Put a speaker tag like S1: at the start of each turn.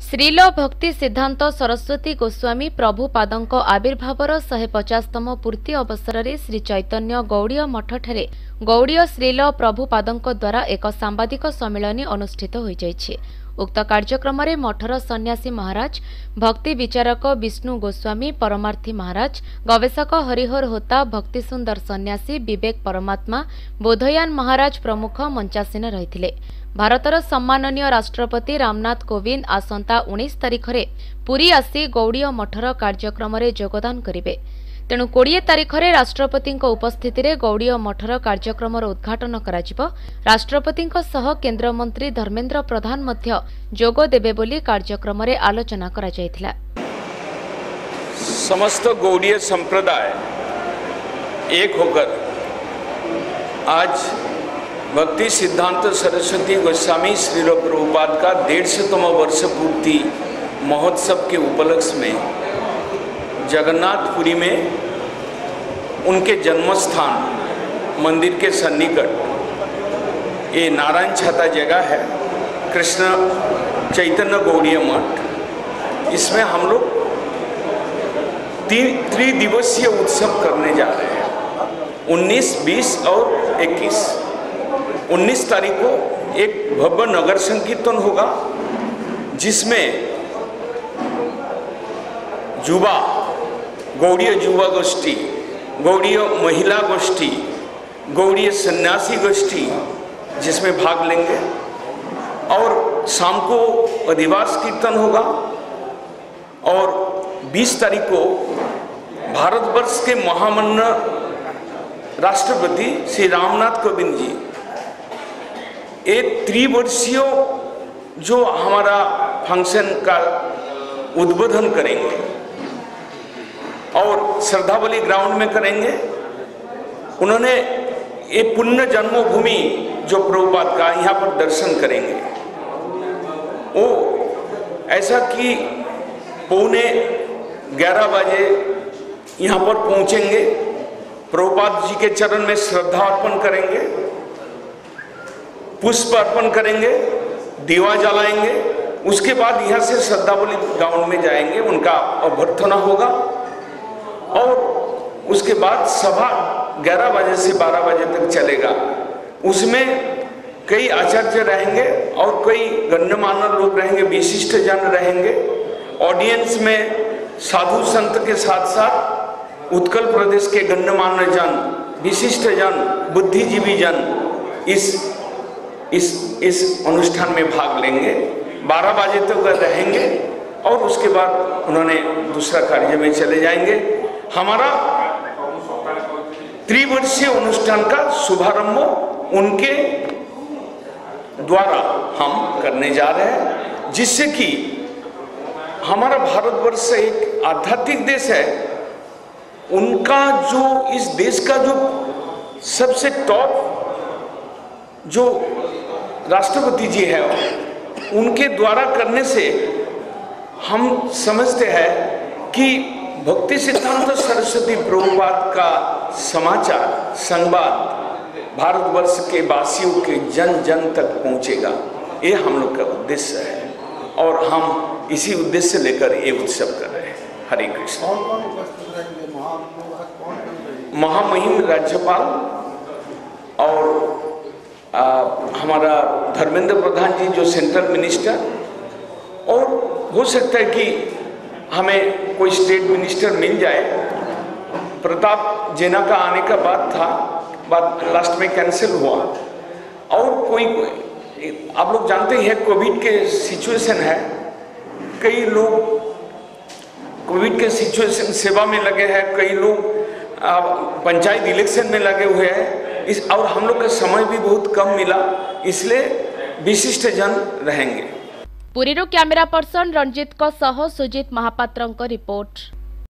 S1: श्रील भक्ति सिद्धांत सरस्वती गोस्वामी प्रभुपादଙ୍କ आविर्भावर 150तम पूर्ति अवसर में श्री चैतन्य गौड़ीय मठ ठारे गौड़ीय श्रील प्रभुपादଙ୍କ द्वारा एक सांबादिक सम्मेलन अनुष्ठित हो जाइछि। उक्त कार्यक्रम में मठर सन्यासी महाराज, भक्ति विचारक विष्णु गोस्वामी, परमार्थी महाराज, गवेषक हरिहर होता, भक्ति सुंदर सन्यासी विवेक परमात्मा, बोधयान महाराज प्रमुख मंचासीन रहिथिले। भारतर सम्माननीय राष्ट्रपति रामनाथ कोविंद आसंता 19 तारिख में पुरी आसी गौड़ीय मठर कार्यक्रम में योगदान करिवे। तेणु 20 तारिख में राष्ट्रपति उपस्थिति में गौड़ीय मठर कार्यक्रम उद्घाटन कराजिबो। राष्ट्रपति सह केंद्र मंत्री धर्मेंद्र प्रधान मध्य जोग देबे बोली कार्यक्रम में आलोचना करा जायथिला।
S2: समस्त गौड़ीय संप्रदाय एक होकर आज भक्ति सिद्धांत सरस्वती गोस्वामी श्रील प्रभुपाद का 150तम वर्ष पूर्ति महोत्सव के उपलक्ष्य में जगन्नाथपुरी में उनके जन्मस्थान मंदिर के सन्निकट ये नारायण छाता जगह है, कृष्ण चैतन्य गौड़ीय मठ। इसमें हम लोग त्रिदिवसीय उत्सव करने जा रहे हैं। 19, 20 और 21। 19 तारीख को एक भव्य नगर संकीर्तन होगा जिसमें युवा गौड़ीय युवा गोष्ठी, गौड़ीय महिला गोष्ठी, गौड़ीय सन्यासी गोष्ठी जिसमें भाग लेंगे और शाम को अधिवास कीर्तन होगा। और 20 तारीख को भारतवर्ष के महामहिम राष्ट्रपति श्री रामनाथ कोविंद जी एक त्रिवर्षीय जो हमारा फंक्शन का उद्बोधन करेंगे और श्रद्धावली ग्राउंड में करेंगे। उन्होंने ये पुण्य जन्मभूमि जो प्रभुपाद का यहाँ पर दर्शन करेंगे। वो ऐसा कि 11:15 बजे यहाँ पर पहुँचेंगे, प्रभुपाद जी के चरण में श्रद्धा अर्पण करेंगे, पुष्प अर्पण करेंगे, दीवा जलाएंगे। उसके बाद यहाँ से श्रद्धावली ग्राउंड में जाएंगे, उनका अभ्यर्थना होगा और उसके बाद सभा 11 बजे से 12 बजे तक चलेगा। उसमें कई आचार्य रहेंगे और कई गण्यमान्य लोग रहेंगे, विशिष्ट जन रहेंगे। ऑडियंस में साधु संत के साथ साथ उत्कल प्रदेश के गण्यमान्य जन, विशिष्ट जन, बुद्धिजीवी जन इस अनुष्ठान में भाग लेंगे। 12 बजे तक रहेंगे और उसके बाद उन्होंने दूसरा कार्य में चले जाएंगे। हमारा त्रिवर्षीय अनुष्ठान का शुभारंभ उनके द्वारा हम करने जा रहे हैं, जिससे कि हमारा भारतवर्ष एक आध्यात्मिक देश है। उनका जो इस देश का जो सबसे टॉप जो राष्ट्रपति जी है, उनके द्वारा करने से हम समझते हैं कि भक्ति सिद्धांत सरस्वती प्रभुपाद का समाचार संवाद भारतवर्ष के वासियों के जन जन तक पहुंचेगा। ये हम लोग का उद्देश्य है और हम इसी उद्देश्य से लेकर ये उत्सव कर रहे हैं। हरे कृष्ण। महामहिम राज्यपाल और हमारा धर्मेंद्र प्रधान जी जो सेंट्रल मिनिस्टर, और हो सकता है कि हमें कोई स्टेट मिनिस्टर मिल जाए। प्रताप जेना का आने का बात था, बात लास्ट में कैंसिल हुआ। और कोई आप लोग जानते हैं कोविड के सिचुएशन है, कई लोग कोविड के सिचुएशन सेवा में लगे हैं, कई लोग पंचायत इलेक्शन में लगे हुए हैं। और हम लोग का समय भी बहुत कम मिला, इसलिए विशिष्ट जन रहेंगे।
S1: पुरीरो कैमरा पर्सन रंजित को सह सुजित महापात्र रिपोर्ट।